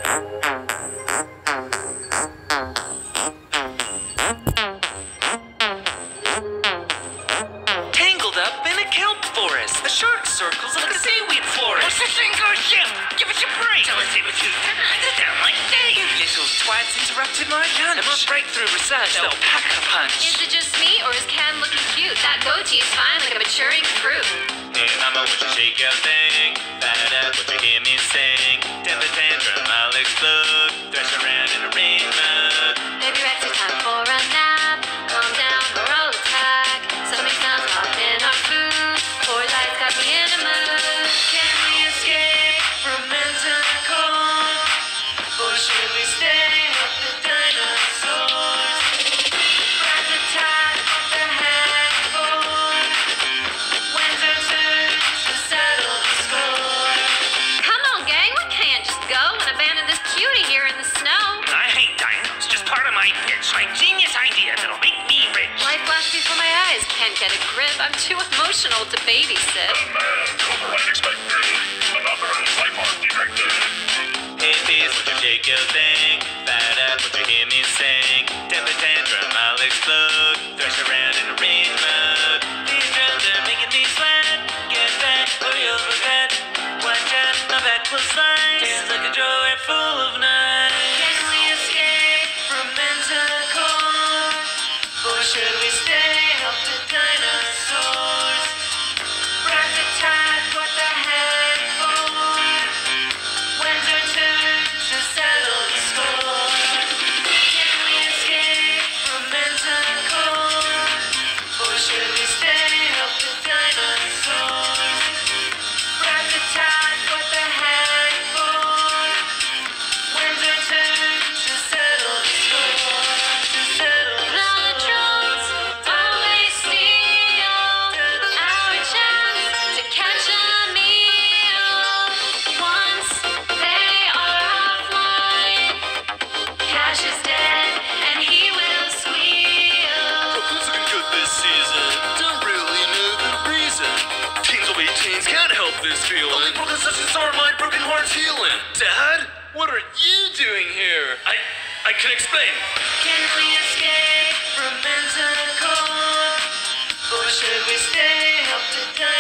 Tangled up in a kelp forest. The shark circles like a seaweed florist. What's this thing gonna ship? Give us a break. Tell us it was you. Sit down like this. You little twats interrupted my lunch. More breakthrough research, they'll pack a punch. Is it just me, or is Ken looking cute? That goatee is fine like a maturing fruit. Hey mama, would you shake your thing? Fat it up, would you hear me sing? Temper tantrum, I'll explode. Thrash around in a rain mug. Maybe Rex, it's time for a nap. Calm down, we're all attack. Something sounds hot in our food. Poor lights got me in a mood. Can we escape from mental cold? Or should we stay up the dinosaurs? Rat the tat, what the heck for? When's our turn to settle the score? Come on, gang, we can't just go and abandon this cutie here in the snow. I hate dinos. Just part of my pitch. My genius idea that'll make me rich. Life flashed before my eyes. Can't get a grip. I'm too emotional to babysit. Hey beast, would you shake your thing? Fat up, would you hear me sing? Temper tantrum, I'll explode. Thrash around in a rain mug. These drums are making me sweat. Get back or you'll regret. Watch out, my back will slide. Tastes like a drawer full of knives. Can we escape from mental cold? Or should we stay up to dinosaurs? Rat the tat, what the heck for? When's our turn to settle the score? Can we escape from mental cold? Or should we stay up to dinosaurs? Rat the tat, what the heck for? When's our turn to settle the score? To settle the The drones always steal our chance to catch a meal. Once they are offline, Cash is dead and he will squeal. Who's looking good this season? Don't really know the reason. Teens will be teens, can't help this feeling. Only broken sessions are my broken heart's healing. Dad, what are you doing here? I can explain. Can we escape from mental cold? Or should we stay up to dinosaurs?